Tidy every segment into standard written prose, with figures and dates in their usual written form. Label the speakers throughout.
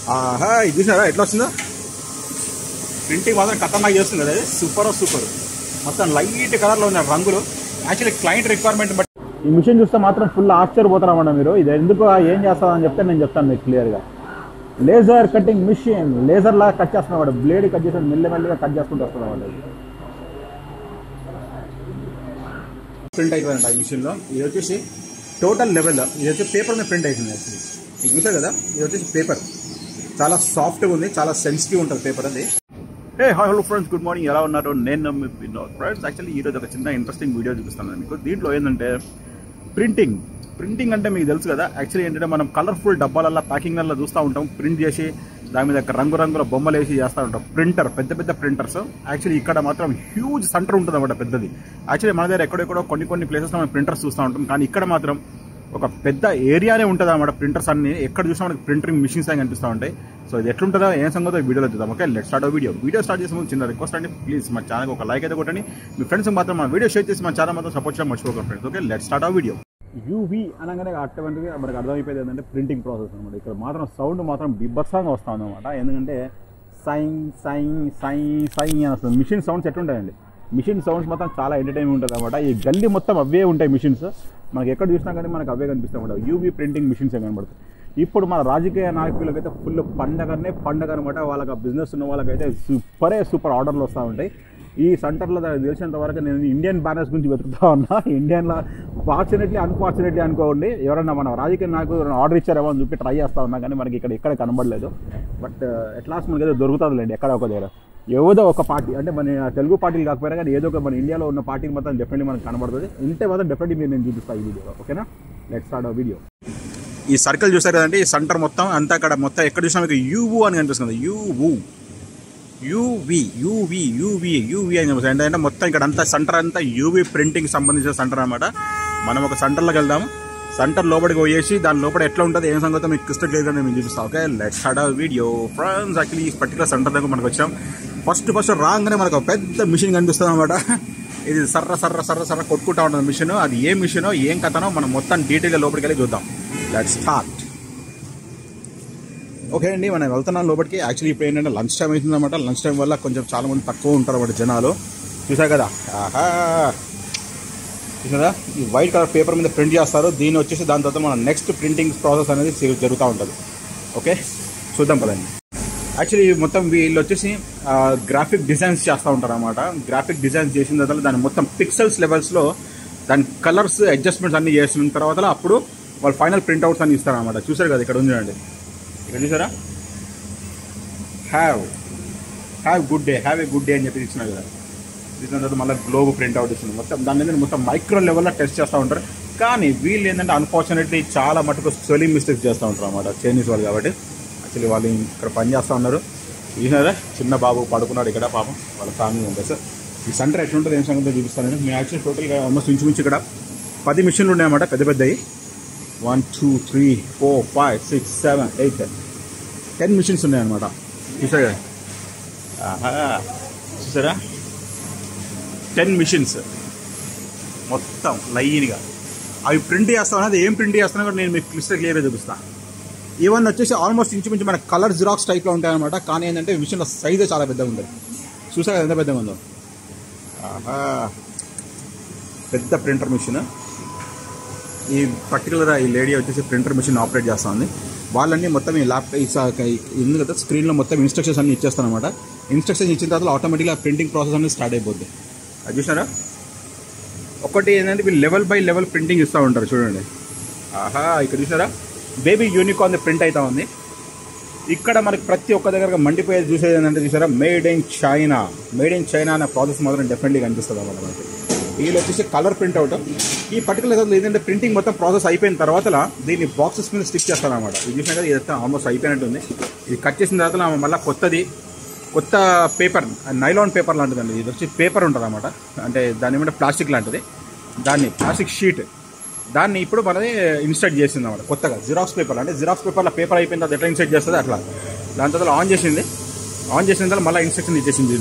Speaker 1: ఆహా ఇది చూసారా ఎట్లా వస్తుందో ప్రింటింగ్ మాత్రం ఖతర్నాక్ చేస్తుంది కదా. సూపర్ మొత్తం లైట్ కలర్లో ఉన్న రంగులు. యాక్చువల్లీ క్లయింట్ రిక్వైర్మెంట్ బట్టి ఈ మిషన్ చూస్తే మాత్రం ఫుల్ ఆశ్చర్యపోతారన్నమాట మీరు. ఇది ఎందుకు ఏం చేస్తారని చెప్తే నేను చెప్తాను మీకు క్లియర్గా. లేజర్ కటింగ్ మిషన్, లేజర్ లాగా కట్ చేస్తున్నాడు, బ్లేడ్ కట్ చేసి మెల్లమెల్లిగా కట్ చేసుకుంటూ వస్తున్నాడు. ప్రింట్ అయిపోయిందంట ఈ మిషన్లో. ఇది వచ్చేసి టోటల్ లెవెల్, ఇది వచ్చి పేపర్ మీద ప్రింట్ అవుతుంది. యాక్చువల్లీ మీకు చూసారు కదా, ఇది వచ్చేసి పేపర్ చాలా సాఫ్ట్గా ఉంది, చాలా సెన్సిటివ్ ఉంటుంది పేపర్ అది. హలో ఫ్రెండ్స్, గుడ్ మార్నింగ్, ఎలా ఉన్నారు? నేను వినోద్. ఫ్రెండ్స్ యాక్చువల్లీ ఈరోజు ఒక చిన్న ఇంట్రెస్టింగ్ వీడియో చూపిస్తాను మీకు. దీంట్లో ఏంటంటే ప్రింటింగ్ అంటే మీకు తెలుసు కదా. యాక్చువల్లీ ఏంటంటే మనం కలర్ఫుల్ డబ్బాలల్లో ప్యాకింగ్లలో చూస్తూ ఉంటాం, ప్రింట్ చేసి దాని మీద రంగురంగుల బొమ్మలు వేసి చేస్తూ ఉంటాం. పెద్ద ప్రింటర్స్. యాక్చువల్లీ ఇక్కడ మాత్రం హ్యూజ్ సెంటర్ ఉంటుంది అన్నమాట, పెద్దది. యాక్చువల్లీ మన దగ్గర ఎక్కడెక్కడో కొన్ని ప్లేసెస్లో మనం ప్రింటర్స్ చూస్తూ ఉంటాం, కానీ ఇక్కడ మాత్రం ఒక పెద్ద ఏరియానే ఉంటుంది అన్నమాట. ప్రింటర్స్ అన్ని ఎక్కడ చూసినా మనకి ప్రింటింగ్ మిషన్స్ అని కనిపిస్తూ ఉంటాయి. సో ఇది ఎట్లుంటుందో ఏం సంగతో వీడియోలో చూద్దాం. Okay, let's start video start చేసే ముందు చిన్న రిక్వెస్ట్ అండి, ప్లీజ్ మా ఛానల్ ఒక లైక్ అయితే కొట్టండి. మీ ఫ్రెండ్స్ మాత్రం మన వీడియో షేర్ చేసి మా ఛానల్ మాత్రం సపోర్ట్ చేయడం మర్చిపోకండి friends. Okay, let's start video. UV అనగానే అటువంటిది మనకు అర్థమైపోయింది ఏంటంటే ప్రింటింగ్ ప్రాసెస్ అనమాట. ఇక్కడ మాత్రం సౌండ్ మాత్రం బిబ్బత్సంగా వస్తుంది అనమాట. ఎందుకంటే సైన్ అని వస్తుంది. మిషన్ సౌండ్స్ ఎట్లుంటాయండి, మిషన్ సౌండ్స్ మొత్తం చాలా ఎంటర్టైన్మెంట్ ఉంటుంది అనమాట. ఈ గల్లీ మొత్తం అవే ఉంటాయి మిషన్స్, మనకి ఎక్కడ చూసినా కానీ మనకు అవే కనిపిస్తూ ఉంటాయి. యూవీ ప్రింటింగ్ మిషన్స్ కనబడతాయి. ఇప్పుడు మన రాజకీయ నాయకులకైతే ఫుల్ పండగ అనమాట. వాళ్ళకి బిజినెస్ ఉన్న వాళ్ళకైతే సూపర్ ఆర్డర్లు వస్తూ ఉంటాయి. ఈ సెంటర్లో తెలిసినంత వరకు నేను ఇండియన్ బ్యానర్స్ గురించి వెతుకుతా ఉన్నా. ఇండియన్లో అన్ఫార్చునేట్లీ అనుకోండి, ఎవరైనా మన రాజకీయ నాయకులు ఆర్డర్ ఇచ్చారేమో అని చెప్పి ట్రై చేస్తూ ఉన్నా, కానీ మనకి ఎక్కడ కనబడలేదు. బట్ అట్లాస్ట్ మనకి ఏదో దొరుకుతుందిలేండి ఎక్కడ ఒక దగ్గర. ఏదో ఒక పార్టీ అంటే మన తెలుగు పార్టీలు కాకపోయినా కానీ ఏదో ఒక మన ఇండియాలో ఉన్న పార్టీకి మాత్రం డెఫినెట్లీ మనకు కనబడుతుంది. ఇంతే మాత్రం డెఫినెట్లీ నేను చూపిస్తాను ఈ వీడియోలో. ఓకేనా, లెట్స్ స్టార్ట్ వీడియో. ఈ సర్కిల్ చూసారు కదండి, ఈ సెంటర్ మొత్తం అంతా అక్కడ మొత్తం ఎక్కడ చూసినా మీకు యూవూ అని కనిపిస్తుంది. యూవీ అని కనిపిస్తుంది. ఏంటంటే మొత్తం ఇక్కడ అంతా సెంటర్ అంతా యూవీ ప్రింటింగ్ సంబంధించిన సెంటర్ అనమాట. మనం ఒక సెంటర్లోకి వెళ్దాం. సెంటర్ లోపలికి పోయేసి దాని లోపల ఎట్లా ఉంటుంది ఏం సంగతి మీకు క్రిస్టల్ క్లియర్గా నేను చూపిస్తాను. Okay, let's start video. Friends actually ఈ పర్టికులర్ సెంటర్ దగ్గర మనకు వచ్చాం. ఫస్ట్ రాగానే మనకు ఒక పెద్ద మిషన్ కనిపిస్తుంది అనమాట. ఇది సర్ర కొట్టుకుంటా ఉంటుంది మిషన్. అది ఏ మిషనో ఏం కథనో మనం మొత్తం డీటెయిల్గా లోపలికి వెళ్ళి చూద్దాం. Let's start. ఓకే అండి, మనం వెళ్తున్నాం లోపలికి. యాక్చువల్లీ ఇప్పుడు ఏంటంటే లంచ్ టైం అవుతుంది అనమాట. లంచ్ టైం వల్ల కొంచెం చాలా మంది తక్కువ ఉంటారు అన్నమాట జనాలు. చూసా కదా, చూసారా ఈ వైట్ కలర్ పేపర్ మీద ప్రింట్ చేస్తారు. దీన్ని వచ్చేసి దాని తర్వాత మన నెక్స్ట్ ప్రింటింగ్ ప్రాసెస్ అనేది జరుగుతూ ఉంటుంది. ఓకే, చూద్దాం పదండి. యాక్చువల్లీ మొత్తం వీళ్ళు వచ్చేసి గ్రాఫిక్ డిజైన్స్ చేస్తూ ఉంటారు అనమాట. గ్రాఫిక్ డిజైన్స్ చేసిన తర్వాత దాన్ని మొత్తం పిక్సెల్స్ లెవెల్స్లో దాని కలర్స్ అడ్జస్ట్మెంట్స్ అన్నీ చేసిన తర్వాత అప్పుడు వాళ్ళు ఫైనల్ ప్రింట్అవుట్స్ అన్ని ఇస్తారు అనమాట. చూసారు కదా, ఇక్కడ ఉంది అండి, ఇక్కడ చూసారా, హ్యావ్ గుడ్ డే అని చెప్పి ఇచ్చినారు కదా. ఇచ్చిన తర్వాత మళ్ళీ గ్లోబ్ ప్రింట్అవుట్ ఇస్తుంది. మొత్తం దాని మీద మొత్తం మైక్రో లెవెల్లో టెస్ట్ చేస్తూ ఉంటారు. కానీ వీళ్ళు ఏంటంటే అన్ఫార్చునేట్లీ చాలా మటుకు స్పెల్లింగ్ మిస్టేక్స్ చేస్తూ ఉంటారు అనమాట, చైనీస్ వాళ్ళు కాబట్టి. యాక్చువల్లీ వాళ్ళు ఇక్కడ పని చేస్తూ ఉన్నారు. చూసినారా, చిన్న బాబు పడుకున్నాడు ఇక్కడ, పాపం వాళ్ళ ఫ్యామిలీ మెంబర్స్. ఈ సెంటర్ ఎట్లుంటుంది ఏం సంగతి చూపిస్తాను. మేము యాక్చువల్లీ టోటల్గా ఆల్మోస్ట్ ఇంచుమించు ఇక్కడ 10 మిషన్లు ఉన్నాయన్నమాట, పెద్దవి. 1 2 3 4 5 6 7 8 10 మిషన్స్ ఉన్నాయన్నమాట. చూసారా, చూసారా 10 మిషన్స్ మొత్తం లైన్గా అవి ప్రింట్ చేస్తాం. అనేది ఏం ప్రింట్ చేస్తున్నా కూడా నేను మీకు క్లియర్గా చూపిస్తాను. ఇవన్నీ వచ్చేసి ఆల్మోస్ట్ ఇంచుమించు మన కలర్ జిరాక్స్ టైప్లో ఉంటాయన్నమాట. కానీ ఏంటంటే మిషన్లో సైజే చాలా పెద్దగా ఉంటుంది. చూసారా ఎంత పెద్దగా ఉందో. పెద్ద ప్రింటర్ మిషన్. ఈ పర్టికులర్ ఈ లేడీ వచ్చేసి ప్రింటర్ మిషన్ ఆపరేట్ చేస్తూ ఉంది. వాళ్ళన్నీ మొత్తం ఈ ల్యాప్టాప్ ఉంది కదా, స్క్రీన్లో మొత్తం ఇన్స్ట్రక్షన్స్ అన్ని ఇచ్చేస్తాను అనమాట. ఇన్స్ట్రక్షన్స్ ఇచ్చిన తర్వాత ఆటోమేటిక్గా ప్రింటింగ్ ప్రాసెస్ అనేది స్టార్ట్ అయిపోద్ది. అది చూసారా, ఒకటి ఏంటంటే వీళ్ళు లెవెల్ బై లెవెల్ ప్రింటింగ్ ఇస్తూ ఉంటారు. చూడండి, ఇక్కడ చూసారా బేబీ యూనికార్న్ ప్రింట్ అవుతా ఉంది. ఇక్కడ మనకి ప్రతి ఒక్క దగ్గర మండిపోయేది చూసేది ఏంటంటే చూసారా, మేడ్ ఇన్ చైనా అనే ప్రాసెస్ మాత్రం డెఫినెట్లీ కనిపిస్తుంది అన్నమాట మనకి. వీళ్ళు వచ్చేసి కలర్ ప్రింట్ అవుట్. ఈ పర్టికులర్ ఏంటంటే ప్రింటింగ్ మొత్తం ప్రాసెస్ అయిపోయిన తర్వాత దీన్ని బాక్సెస్ మీద స్టిక్ చేస్తారు అనమాట. ఇది చూసినా కదా, ఇదంతా ఆల్మోస్ట్ అయిపోయినట్టుంది. ఇది కట్ చేసిన తర్వాత మళ్ళీ కొత్త పేపర్, నైలాన్ పేపర్ లాంటిదండి. ఇది వచ్చి పేపర్ ఉంటుంది అనమాట, అంటే దాని ఏమంటే ప్లాస్టిక్ లాంటిది. ప్లాస్టిక్ షీట్ దాన్ని ఇప్పుడు మనది ఇన్స్టర్ట్ చేసింది అనమాట కొత్తగా. జిరాక్స్ పేపర్ అంటే జిరాక్స్ పేపర్లో పేపర్ అయిపోయిన తర్వాత ఎట్లా ఇన్స్టర్ట్ చేస్తుంది అట్లా. దాని తర్వాత ఆన్ చేసిన తర్వాత మళ్ళీ ఇన్స్ట్రక్షన్ ఇచ్చేసింది.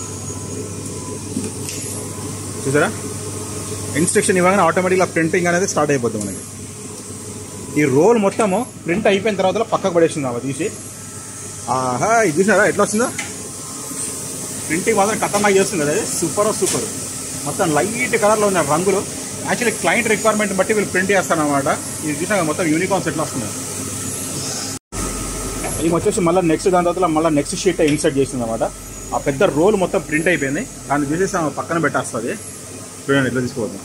Speaker 1: చూసారా, ఇన్స్ట్రక్షన్ ఇవ్వగానే ఆటోమేటిక్గా ప్రింటింగ్ అనేది స్టార్ట్ అయిపోతుంది మనకి. ఈ రోల్ మొత్తము ప్రింట్ అయిపోయిన తర్వాత పక్కకు పడేసింది అవి తీసి. ఆహా, ఇది చూసారా ఎట్లా వస్తుందో? ప్రింటింగ్ మాత్రం ఖతర్నాక్ చేస్తుంది కదా, సూపర్ సూపర్. మొత్తం లైట్ కలర్లో ఉన్న రంగులు. యాక్చువల్లీ క్లయింట్ రిక్వైర్మెంట్ బట్టి వీళ్ళు ప్రింట్ చేస్తారనమాట. ఇది చూసినా మొత్తం యూనికార్న్స్ ఎట్లా వస్తున్నాయి. ఇది వచ్చేసి మళ్ళీ నెక్స్ట్ దాని తర్వాత మళ్ళీ నెక్స్ట్ షీట్ ఇన్సర్ట్ చేసింది అనమాట. ఆ పెద్ద రోల్ మొత్తం ప్రింట్ అయిపోయింది. దాన్ని చూసేసి పక్కన పెట్టేస్తుంది. చూడండి ఎట్లా తీసుకోవద్దాం.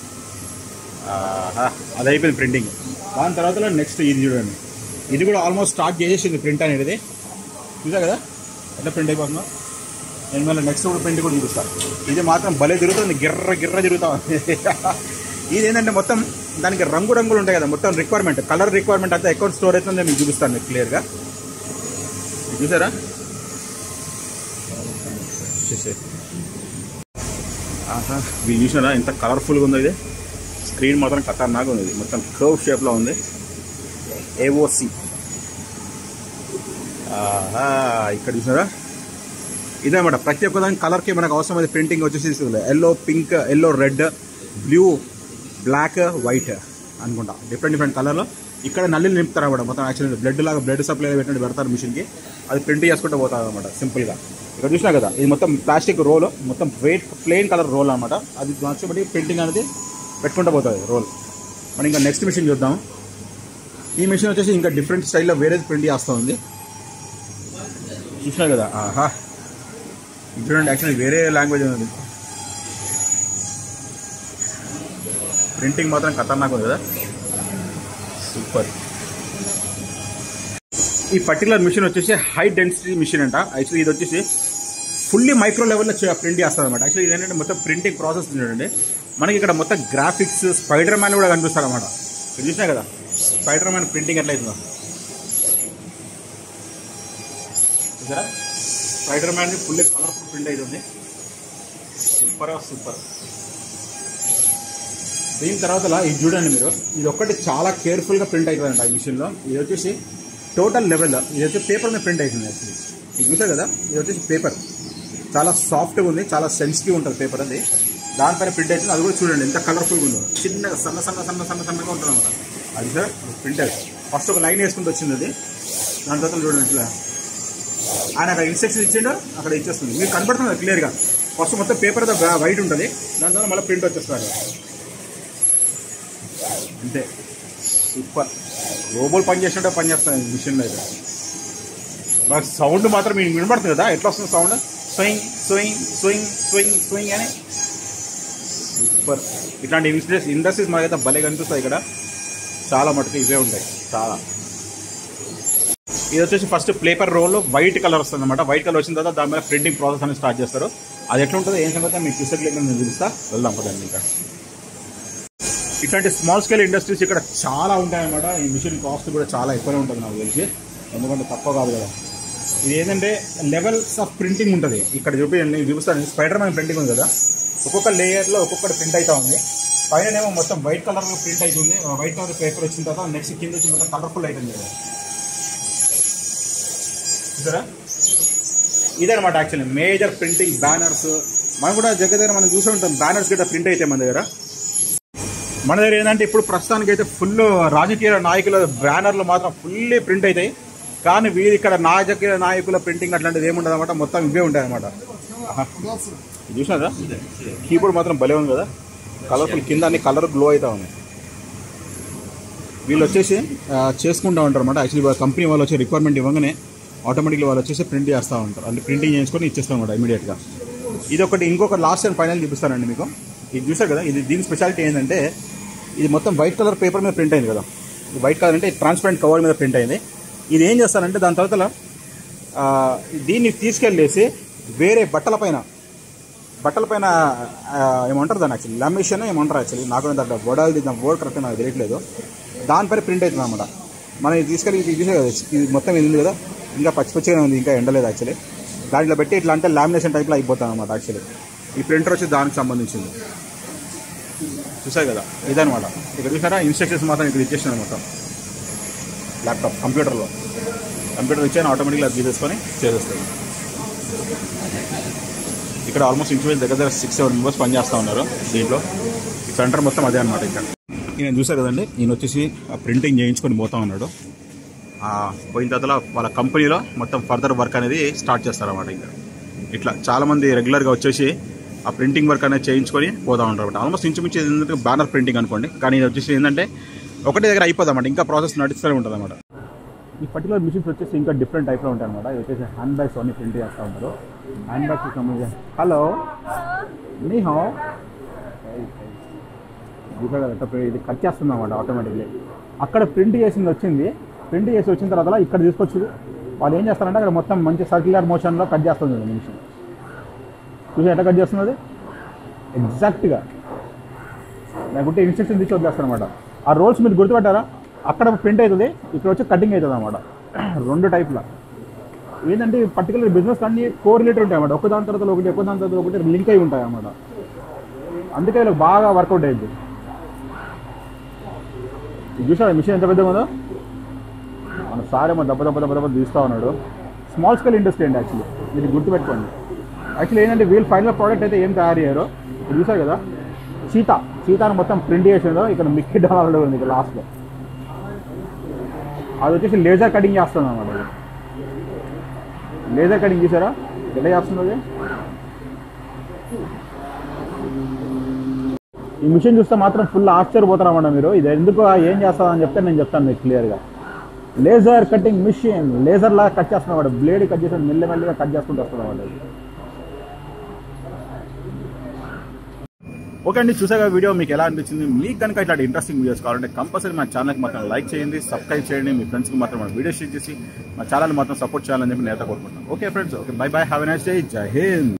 Speaker 1: అది అయిపోయింది ప్రింటింగ్. దాని తర్వాత నెక్స్ట్ ఇది చూడండి, ఇది కూడా ఆల్మోస్ట్ స్టార్ట్ చేసేసింది ప్రింట్ అనేది. చూసా కదా ఎట్లా ప్రింట్ అయిపోతుందో. నేను మళ్ళీ నెక్స్ట్ కూడా ప్రింట్ కూడా చూపిస్తాను. ఇది మాత్రం భలే తిరుగుతుంది, గిర్ర తిరుగుతా. ఇది ఏంటంటే మొత్తం దానికి రంగులు ఉంటాయి కదా, మొత్తం రిక్వైర్మెంట్ కలర్ రిక్వైర్మెంట్ అంతా అకౌంట్ స్టోర్ అవుతుంది. నేను మీకు చూపిస్తాను మీకు క్లియర్గా. చూసారా? ఆహా, మీరు చూసినారా ఎంత కలర్ఫుల్గా ఉందో. ఇది స్క్రీన్ మాత్రం ఖతర్నాగా ఉంది. ఇది మొత్తం కర్వ్ షేప్లో ఉంది. ఏఓసి. ఆహా, ఇక్కడ చూసారా? ఇదేమాట ప్రతి ఒక్క దానికి కలర్కి మనకు అవసరమైన ప్రింటింగ్ వచ్చేసి yellow, pink, yellow, red, blue, black, white అనుకుంటా. డిఫరెంట్ కలర్లో ఇక్కడ నల్లిని నింపుతారు అనమాట. మొత్తం యాక్చువల్లీ బ్లడ్ సప్లై పెట్టినట్టు పెడతారు మిషన్కి. అది ప్రింట్ చేసుకుంటూ పోతారు అనమాట సింపుల్గా. ఇక్కడ చూసినా కదా, ఇది మొత్తం ప్లాస్టిక్ రోల్, మొత్తం ప్లెయిన్ కలర్ రోల్ అనమాట. అది నచ్చబట్టి ప్రింటింగ్ అనేది పెట్టుకుంటూ పోతుంది రోల్. మనం ఇంకా నెక్స్ట్ మిషన్ చూద్దాం. ఈ మిషన్ వచ్చేసి ఇంకా డిఫరెంట్ స్టైల్లో వేరే ప్రింట్ చేస్తూ ఉంది. చూసినా కదా, ఆహా చూడండి. యాక్చువల్లీ వేరే లాంగ్వేజ్ ఉంది. ప్రింటింగ్ మాత్రం ఖతర్నాక్ ఉంది కదా, సూపర్. ఈ పర్టికులర్ మిషన్ వచ్చేసి హై డెన్సిటీ మిషన్ అంట. యాక్చువల్లీ ఇది వచ్చేసి ఫుల్లీ మైక్రో లెవెల్లో ప్రింట్ చేస్తుంది అనమాట. యాక్చువల్లీ ఇది ఏంటంటే మొత్తం ప్రింటింగ్ ప్రాసెస్ చూడండి. మనకి ఇక్కడ మొత్తం గ్రాఫిక్స్, స్పైడర్ మ్యాన్ కూడా కనిపిస్తారు అనమాట. ఇది చూసినా కదా స్పైడర్ మ్యాన్ ప్రింటింగ్ ఎట్లా అవుతుందో. చూసారా? Spider Man fully colourful print అవుతుంది. సూపర్. దీని తర్వాత ఇది చూడండి మీరు, ఇది ఒక్కటి చాలా కేర్ఫుల్గా ప్రింట్ అవుతుందంట ఈ మిషన్లో. ఇది వచ్చేసి టోటల్ లెవెల్, ఇది వచ్చి పేపర్ మీద ప్రింట్ అవుతుంది. యాక్చువల్లీ ఇది చూసారు కదా, ఇది వచ్చేసి పేపర్ చాలా సాఫ్ట్గా ఉంది, చాలా సెన్సిటివ్ ఉంటుంది పేపర్. అది దానిపైన ప్రింట్ అవుతుంది. అది కూడా చూడండి ఎంత కలర్ఫుల్గా ఉందో. చిన్నగా సన్నగా ఉంటుంది అనమాట. అది సార్ ప్రింటర్ ఫస్ట్ ఒక లైన్ వేసుకుంటూ వచ్చింది అది. దాని తర్వాత చూడండి ఇట్లా ఆయన అక్కడ ఇన్స్ట్రక్షన్ ఇచ్చిండో అక్కడ ఇచ్చేస్తుంది. మీకు కనబడుతుంది క్లియర్గా. ఫస్ట్ మొత్తం పేపర్ వైట్ ఉంటుంది, దాని తర్వాత మళ్ళీ ప్రింట్ వచ్చేస్తారు. అంతే, సూపర్. రోబోలు పనిచేసినట్టే పనిచేస్తాను మిషన్లో అయితే. బాగా సౌండ్ మాత్రం మీకు వినబడుతుంది కదా, ఎట్లా వస్తుంది sound? Swing swing swing swing swing అని. సూపర్. ఇట్లాంటి ఇండస్ట్రీస్ మనకైతే భలే కనిపిస్తాయి ఇక్కడ. చాలా మటుకు ఇవే ఉంటాయి చాలా. ఇది వచ్చేసి first paper roll white colour వస్తుంది అనమాట. వైట్ కలర్ వచ్చిన తర్వాత దాని మీద ప్రింటింగ్ ప్రాసెస్ అనేది స్టార్ట్ చేస్తారు. అది ఎట్లా ఉంటుందో ఏం సంగతి మీకు క్లియర్గా నేను చూపిస్తా. వెళ్దాం పదండి. ఇంకా ఇట్లాంటి స్మాల్ స్కేల్ ఇండస్ట్రీస్ ఇక్కడ చాలా ఉంటాయన్నమాట. ఈ మిషన్ కాస్ట్ కూడా చాలా ఎక్కువనే ఉంటుంది నాకు తెలిసి, ఎందుకంటే తక్కువ కాదు కదా. ఇది ఏంటంటే లెవెల్స్ ఆఫ్ ప్రింటింగ్ ఉంటుంది. ఇక్కడ చూపిస్తాను. స్పైడర్ మ్యాన్ ప్రింటింగ్ ఉంది కదా, ఒక్కొక్క లేయర్లో ఒక్కొక్కటి ప్రింట్ అవుతా ఉంది. పైననేమో మొత్తం వైట్ కలర్లో ప్రింట్ అవుతుంది. వైట్ కలర్ పేపర్ వచ్చిన తర్వాత నెక్స్ట్ కింద వచ్చి మొత్తం కలర్ఫుల్ అవుతుంది కదా. చూసారా? ఇదనమాట యాక్చువల్లీ మేజర్ ప్రింటింగ్. బ్యానర్స్ మనం కూడా దగ్గర మనం చూసే ఉంటాం, బ్యానర్స్ గట్రా ప్రింట్ అయితే మన దగ్గర. మన దగ్గర ఏంటంటే ఇప్పుడు ప్రస్తుతానికి అయితే ఫుల్ రాజకీయ నాయకుల బ్యానర్లు మాత్రం ఫుల్లీ ప్రింట్ అవుతాయి. కానీ వీరి ఇక్కడ రాజకీయ నాయకుల ప్రింటింగ్ అట్లాంటిది ఏముండదు అనమాట. మొత్తం ఇవే ఉంటాయి అనమాట. చూసినారా? కీబోర్డ్ మాత్రం భలే ఉంది కదా, కలర్ఫుల్. కింద అన్ని కలర్ గ్లో అవుతా ఉంది. వీళ్ళు వచ్చేసి చేసుకుంటూ ఉంటారు అనమాట. యాక్చువల్లీ కంపెనీ వాళ్ళు వచ్చి రిక్వైర్మెంట్ ఇవ్వగానే ఆటోమేటిక్గా వాళ్ళు వచ్చేసి ప్రింట్ చేస్తూ ఉంటారు. అంటే ప్రింటింగ్ చేయించుకొని ఇచ్చేస్తాం అనమాట ఇమీడియట్గా. ఇది ఒకటి. ఇంకొక లాస్ట్ అండ్ ఫైనల్ చూపిస్తానండి మీకు. ఇది చూసారు కదా, ఇది దీని స్పెషాలిటీ ఏంటంటే ఇది మొత్తం వైట్ కలర్ పేపర్ మీద ప్రింట్ అయింది కదా. వైట్ కలర్ అంటే ట్రాన్స్పరెంట్ కవర్ మీద ప్రింట్ అయింది. ఇది ఏం చేస్తారంటే దాని తర్వాత దీన్ని తీసుకెళ్ళేసి వేరే బట్టల పైన ఏమంటారు దాన్ని, యాక్చువల్లీ లామినేషన్ ఏమంటారు యాక్చువల్లీ, నాకు దాంట్లో వడాలి దాని వర్డ్ కరెక్ట్ నాకు తెలియట్లేదు. దానిపైన ప్రింట్ అవుతుంది అనమాట. మనం ఇది తీసుకెళ్ళి ఇది చూసే కదా, ఇది మొత్తం ఇది ఉంది కదా, ఇంకా పచ్చిగానే ఉంది, ఇంకా ఎండలేదు యాక్చువల్లీ. దాంట్లో పెట్టి ఇట్లా అంటే లామినేషన్ టైప్లో అయిపోతాను అనమాట. యాక్చువల్లీ ఈ ప్రింటర్ వచ్చి దానికి సంబంధించింది. చూసారు కదా, ఇదనమాట. ఇక్కడ చూసారా ఇన్స్ట్రక్షన్స్ మాత్రం ఇక్కడ ఇచ్చేసినాను మొత్తం. ల్యాప్టాప్ కంప్యూటర్ ఇచ్చాను, ఆటోమేటిక్గా అది తీసేసుకొని చేసేస్తుంది. ఇక్కడ ఆల్మోస్ట్ ఇంచుమించు దగ్గర 6-7 మెంబర్స్ పనిచేస్తూ ఉన్నారు దీంట్లో. ఈ సెంటర్ మొత్తం అదే అనమాట. ఇక్కడ ఈయన చూసారు కదండి, ఈయన వచ్చేసి ప్రింటింగ్ చేయించుకొని పోతా ఉన్నాడు. పోయిన తర్వాత వాళ్ళ కంపెనీలో మొత్తం ఫర్దర్ వర్క్ అనేది స్టార్ట్ చేస్తారన్నమాట. ఇంకా ఇట్లా చాలామంది రెగ్యులర్గా వచ్చేసి ఆ ప్రింటింగ్ వర్క్ అనేది చేయించుకొని పోతూ ఉంటారు అనమాట. ఆల్మోస్ట్ ఇంచుమించు ఏంటంటే బ్యానర్ ప్రింటింగ్ అనుకోండి, కానీ ఇది వచ్చేసి ఏంటంటే ఒకటే దగ్గర అయిపోదన్నమాట, ఇంకా ప్రాసెస్ నడుస్తూనే ఉంటుంది అనమాట. ఈ పర్టికులర్ మిషన్స్ వచ్చేసి ఇంకా డిఫరెంట్ టైప్లో ఉంటాయి అనమాట. ఇది వచ్చేసి హ్యాండ్ బ్యాగ్స్ అన్ని ప్రింట్ చేస్తూ ఉంటారు. హ్యాండ్ బ్యాగ్స్కి సంబంధించి హలో నీ హో ఇది కట్ చేస్తుంది అనమాట ఆటోమేటిక్లీ. అక్కడ ప్రింట్ చేసింది వచ్చింది, ప్రింట్ చేసి వచ్చిన తర్వాత ఇక్కడ తీసుకొచ్చి వాళ్ళు ఏం చేస్తారంటే అక్కడ మొత్తం మంచి సర్క్యులర్ మోషన్లో కట్ చేస్తుంది మిషన్. చూసి ఎట్లా కట్ చేస్తుంది అది ఎగ్జాక్ట్గా లేకుంటే ఇన్స్ట్రక్షన్ తీసి వదిలేస్తారు అనమాట. ఆ రోల్స్ మీరు గుర్తుపెట్టారా, అక్కడ ప్రింట్ అవుతుంది, ఇక్కడ వచ్చి కటింగ్ అవుతుంది అనమాట. రెండు టైప్ల ఏంటంటే పర్టికులర్ బిజినెస్ అన్నీ కోరిలేటెడ్ ఉంటాయి అన్నమాట. ఒకదాని తర్వాత ఒకటి, ఒకదాని తర్వాత ఒకటి లింక్ అయి ఉంటాయి అన్నమాట. అందుకే వీళ్ళకి బాగా వర్కౌట్ అయింది. చూసారా మిషన్ ఎంత పెద్దగా ఉందో, మన సారేమో దెబ్బ దెబ్బ దెబ్బ దెబ్బ తీస్తూ ఉన్నాడు. స్మాల్ స్కేల్ ఇండస్ట్రీ అండి యాక్చువల్లీ, మీరు గుర్తుపెట్టుకోండి. యాక్చువల్లీ ఏంటంటే వీళ్ళు ఫైనల్ ప్రోడక్ట్ అయితే ఏం తయారు చేయరో చూసారు కదా, సీతాను మొత్తం ప్రింట్ చేసిందో ఇక్కడ మిక్కీ డాలర్లో ఉంది ఇక్కడ లాస్ట్లో. అది వచ్చేసి లేజర్ కటింగ్ చేస్తుంది అన్నమాట. లేజర్ కటింగ్ చూసారా ఎలా చేస్తుంది అది. ఈ మిషన్ చూస్తే మాత్రం ఫుల్ ఆశ్చర్యపోతారన్నమాట మీరు. ఇది ఎందుకు ఏం చేస్తారని చెప్తే నేను చెప్తాను మీకు క్లియర్గా. లేజర్ కటింగ్ మిషన్, లేజర్ లాగా కట్ చేస్తున్నవాడు, బ్లేడ్ కట్ చేసి మెల్లమెల్లగా కట్ చేసుకుంటూ వస్తున్నవాడు. ఓకే అండి, చూసాగా వీడియో మీకు ఎలా అనిపించింది? మీకు కనుక ఇట్లాంటి ఇంట్రెస్టింగ్ వీడియోస్ కావాలంటే కంపల్సరీ మా ఛానల్కి మాత్రం లైక్ చేయండి, సబ్స్క్రైబ్ చేయండి, మీ ఫ్రెండ్స్కి మాత్రం మన వీడియో షేర్ చేసి మా ఛానల్ మాత్రం సపోర్ట్ చేయాలని చెప్పి నేను కోరుకుంటున్నాను. Okay friends, okay bye bye, have a nice day, జై హింద్.